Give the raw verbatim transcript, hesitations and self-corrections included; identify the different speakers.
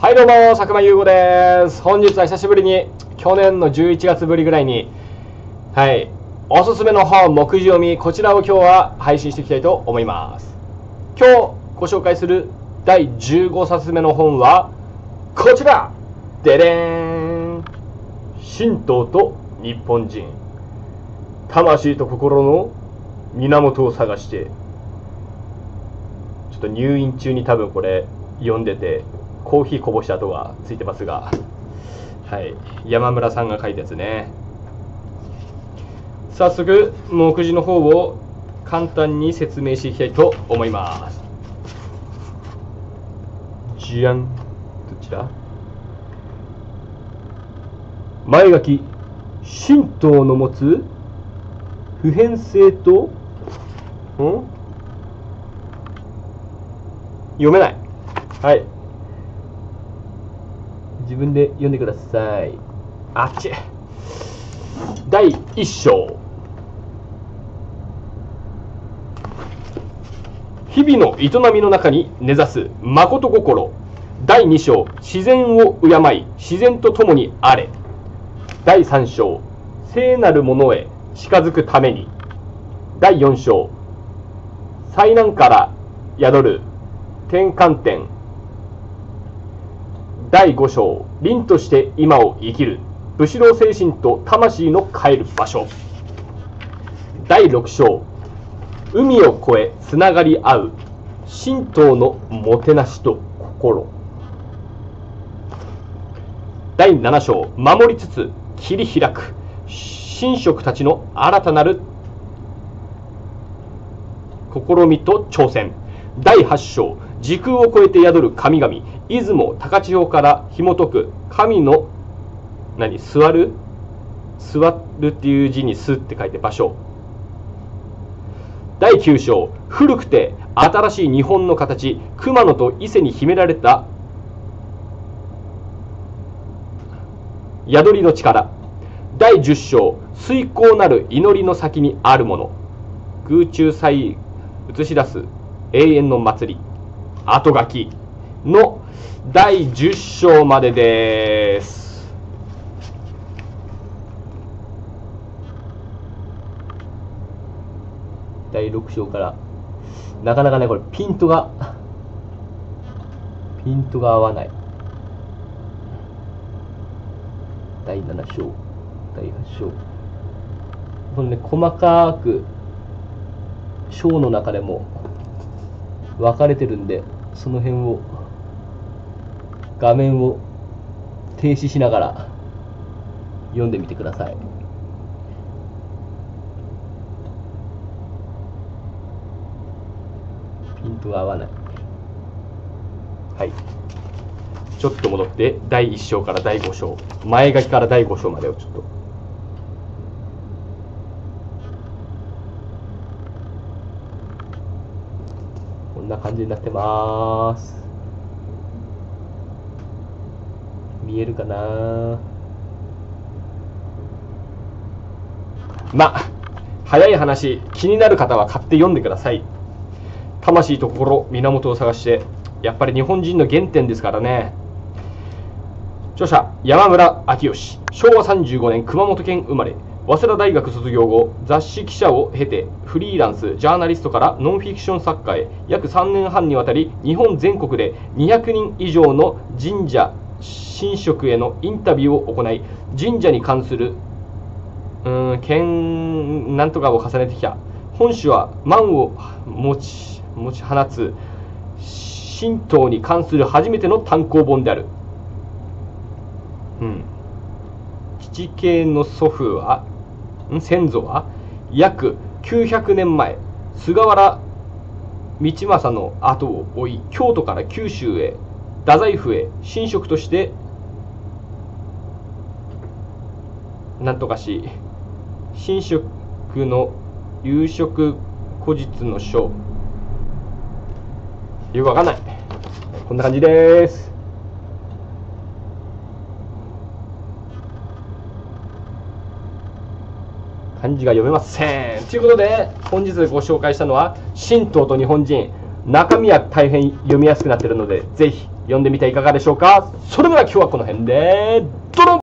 Speaker 1: はいどうも、佐久間優吾です。本日は久しぶりに、去年のじゅういちがつぶりぐらいに、はい、おすすめの本、目次読み、こちらを今日は配信していきたいと思います。今日ご紹介するだいじゅうごさつめの本は、こちらででーん、神道と日本人、魂と心の源を探して、ちょっと入院中に多分これ読んでて、コーヒーこぼした跡がついてますが、はい、山村さんが書いたやつね。早速目次の方を簡単に説明していきたいと思います。じゃん、どちら？前書き、神道の持つ普遍性と、ん？読めない。はい。自分で読んでください。あっち。だいいっ章。日々の営みの中に根ざす誠心。だいに章。自然を敬い、自然と共にあれ。だいさん章。聖なるものへ近づくために。だいよん章。災難から宿る転換点。だいご章、凛として今を生きる武士道精神と魂の帰る場所。だいろく章、海を越えつながり合う神道のもてなしと心。だいなな章、守りつつ切り開く神職たちの新たなる試みと挑戦。だいはち章、時空を超えて宿る神々、出雲高千穂から紐解く神の何座る座るっていう字にすって書いて場所。だいきゅう章、古くて新しい日本の形、熊野と伊勢に秘められた宿りの力。だいじゅっ章、崇高なる祈りの先にあるもの、空中祭映し出す永遠の祭り、後書きのだいじゅっ章までです。だいろく章からなかなかねこれピントがピントが合わない。だいなな章、だいはち章、このね細かく章の中でも分かれてるんで、その辺を画面を停止しながら読んでみてください。ピントが合わない。はい、ちょっと戻ってだいいっ章からだいご章、前書きからだいご章までをちょっとこんな感じになってます。見えるかな。まあ早い話、気になる方は買って読んでください。魂と心、源を探して、やっぱり日本人の原点ですからね。著者山村明義、しょうわさんじゅうごねん熊本県生まれ。早稲田大学卒業後、雑誌記者を経てフリーランスジャーナリストからノンフィクション作家へ約さんねんはんにわたり、日本全国でにひゃくにん以上の神社神職へのインタビューを行い、神社に関するうーん剣なんとかを重ねてきた。本誌は満を持ち持ち放つ神道に関する初めての単行本である。うん、父系の祖父は先祖は約きゅうひゃくねんまえ、菅原道政の後を追い、京都から九州へ太宰府へ神職としてなんとかし、神職の有職古実の書、よくわかんない。こんな感じです。漢字が読めません。ということで本日ご紹介したのは神道と日本人、 中身は大変読みやすくなっているので、ぜひ読んでみてはいかがでしょうか。それでは今日はこの辺で